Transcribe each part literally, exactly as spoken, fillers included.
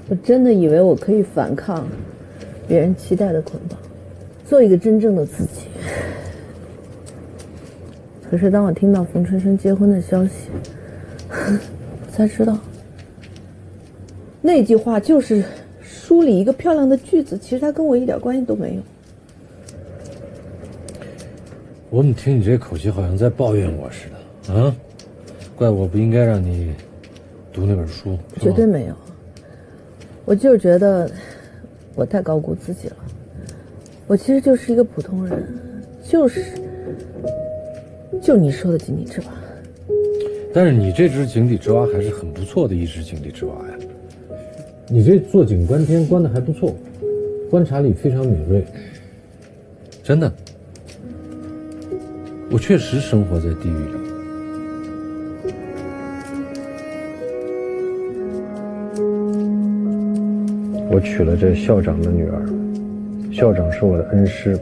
我真的以为我可以反抗别人期待的捆绑，做一个真正的自己。可是当我听到冯春生结婚的消息，我才知道，那句话就是书里一个漂亮的句子，其实它跟我一点关系都没有。 我怎么听你这口气好像在抱怨我似的啊？怪我不应该让你读那本书。 绝对没有，我就是觉得我太高估自己了。我其实就是一个普通人，就是就你说的井底之蛙。 但是你这只井底之蛙还是很不错的一只井底之蛙呀。你这坐井观天观的还不错，观察力非常敏锐。真的，我确实生活在地狱里。我娶了这校长的女儿，校长是我的恩师，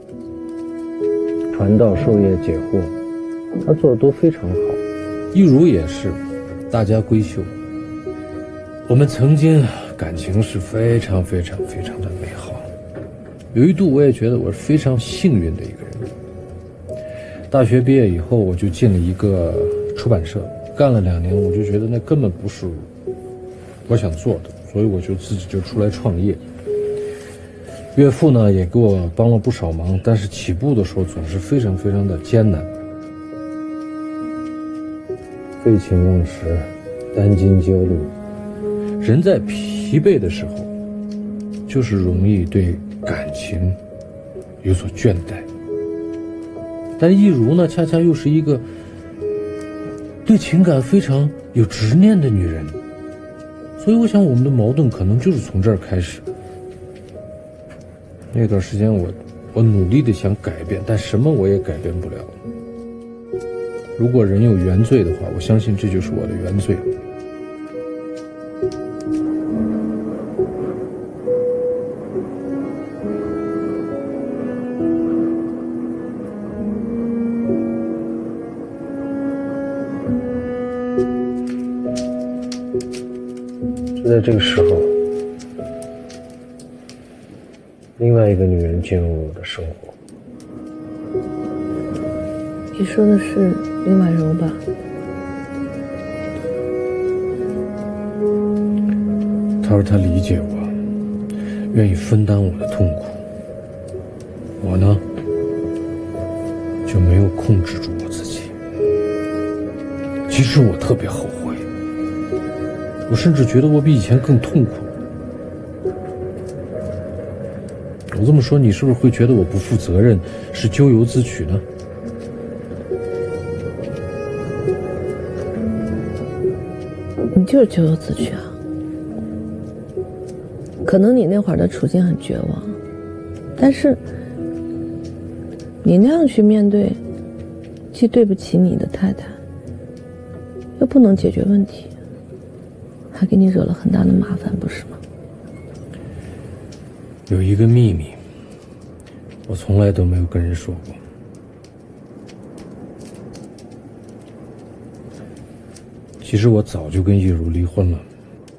传道授业解惑，他做的都非常好。一如也是，大家闺秀。我们曾经感情是非常非常非常的美好，有一度我也觉得我是非常幸运的一个人。大学毕业以后，我就进了一个出版社，干了两年，我就觉得那根本不是我想做的，所以我就自己就出来创业。岳父呢也给我帮了不少忙，但是起步的时候总是非常非常的艰难，废寝忘食，担惊焦虑。人在疲惫的时候，就是容易对感情有所倦怠。但一如呢，恰恰又是一个对情感非常有执念的女人，所以我想我们的矛盾可能就是从这儿开始。那段时间我我努力的想改变，但什么我也改变不了。如果人有原罪的话，我相信这就是我的原罪。就在这个时候，另外一个女人进入了我的生活。 你说的是林婉柔吧？ 她说她理解我，愿意分担我的痛苦。我呢，就没有控制住我自己。其实我特别后悔，我甚至觉得我比以前更痛苦。我这么说，你是不是会觉得我不负责任，是咎由自取呢？ 你就是咎由自取啊！可能你那会儿的处境很绝望，但是你那样去面对，既对不起你的太太，又不能解决问题，还给你惹了很大的麻烦，不是吗？ 有一个秘密，我从来都没有跟人说过。其实我早就跟易如离婚了。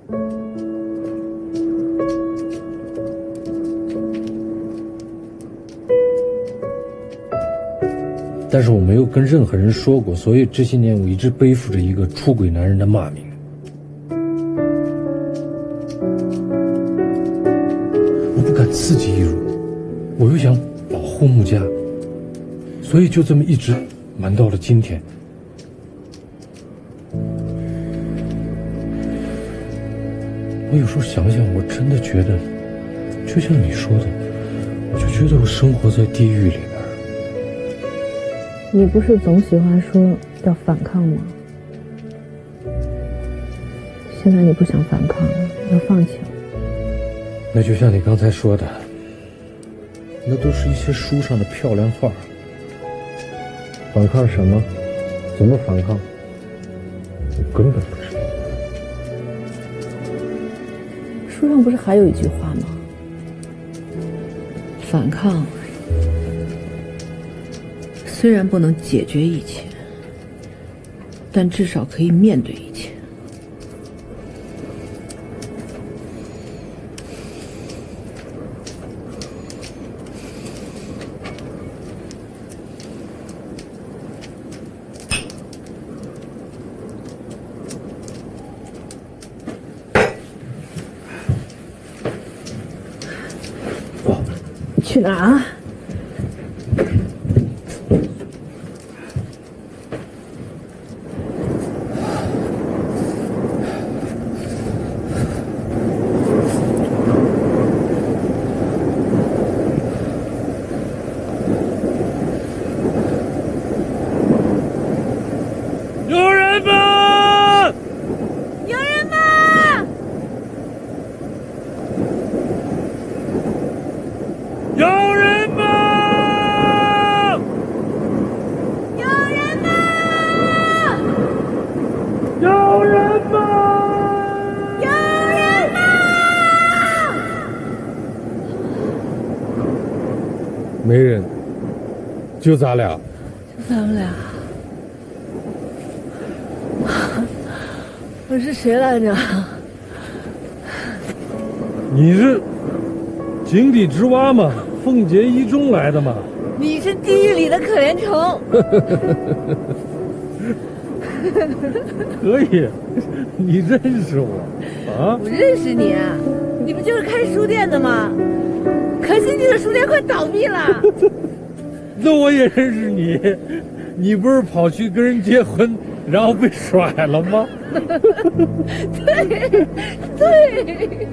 但是我没有跟任何人说过，所以这些年我一直背负着一个出轨男人的骂名。我不敢刺激易如，我又想保护穆家，所以就这么一直瞒到了今天。我有时候想想，我真的觉得，就像你说的，我就觉得我生活在地狱里边。 你不是总喜欢说要反抗吗？现在你不想反抗了，要放弃了。 那就像你刚才说的，那都是一些书上的漂亮话。反抗什么？怎么反抗？我根本不知道。 书上不是还有一句话吗？反抗虽然不能解决一切，但至少可以面对一切。 去哪儿啊？ 有人吗？ 有人吗？ 有人吗？ 有人吗？ 有人吗？ 有人吗？ 没人，就咱俩。 就咱们俩。我是谁来着？ 你是井底之蛙吗？凤结一中来的吗？ 你是地狱里的可怜虫。 可以，你认识我啊？ 我认识你啊，你不就是开书店的吗？可惜你的书店快倒闭了。 那我也认识你，你不是跑去跟人结婚，然后被甩了吗？ 对，对。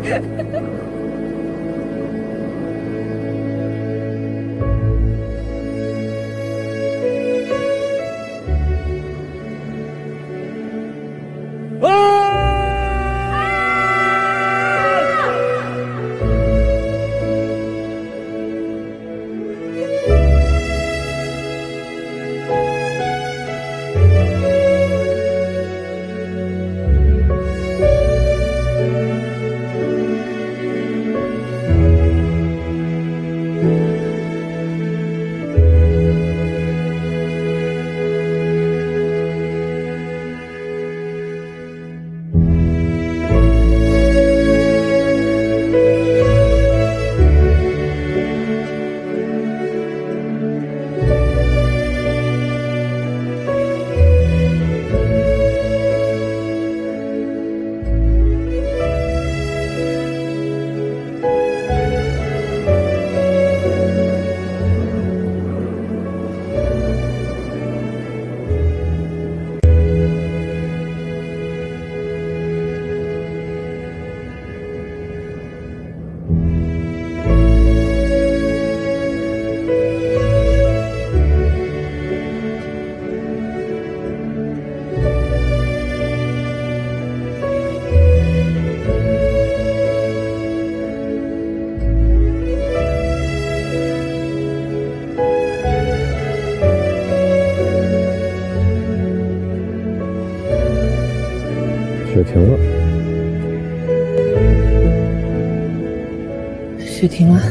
雪停了， 雪停了。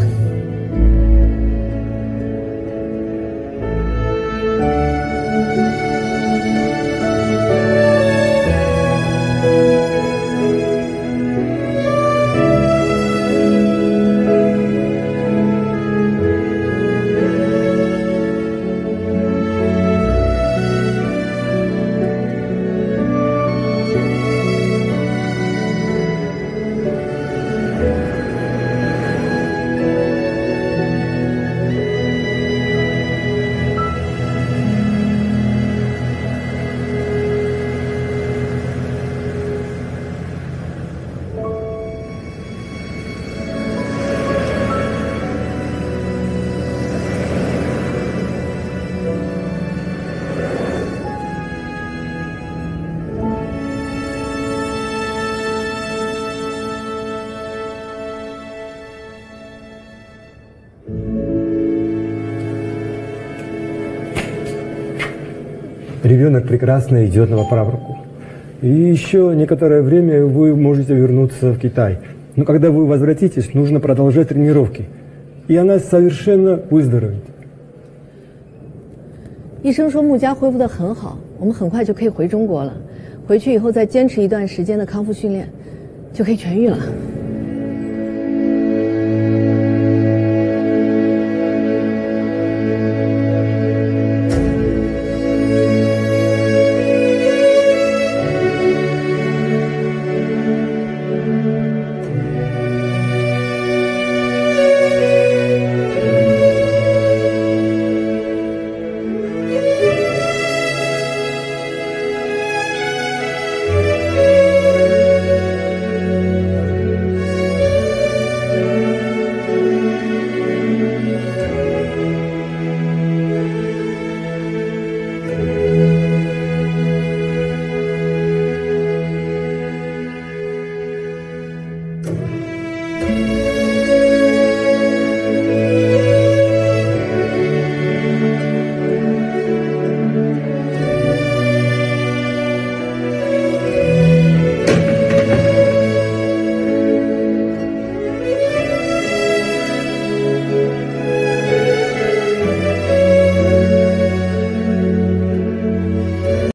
Ребенок прекрасно идет на поправку. И еще некоторое время вы можете вернуться в Китай. Но когда вы возвратитесь, нужно продолжать тренировки. И она совершенно выздоровеет. 医生说穆家恢复得很好，我们很快就可以回中国了。回去以后再坚持一段时间的康复训练，就可以痊愈了。 Thank you.